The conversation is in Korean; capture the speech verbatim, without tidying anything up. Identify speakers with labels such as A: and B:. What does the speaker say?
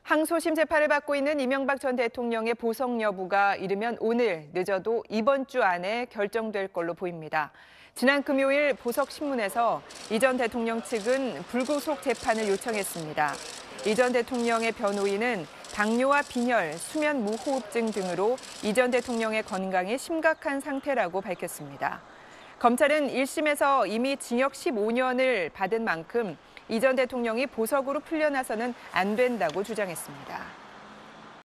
A: 항소심 재판을 받고 있는 이명박 전 대통령의 보석 여부가 이르면 오늘, 늦어도 이번 주 안에 결정될 걸로 보입니다. 지난 금요일 보석신문에서 이 전 대통령 측은 불구속 재판을 요청했습니다. 이 전 대통령의 변호인은 당뇨와 빈혈, 수면 무호흡증 등으로 이 전 대통령의 건강이 심각한 상태라고 밝혔습니다. 검찰은 일 심에서 이미 징역 십오 년을 받은 만큼 이 전 대통령이 보석으로 풀려나서는 안 된다고 주장했습니다.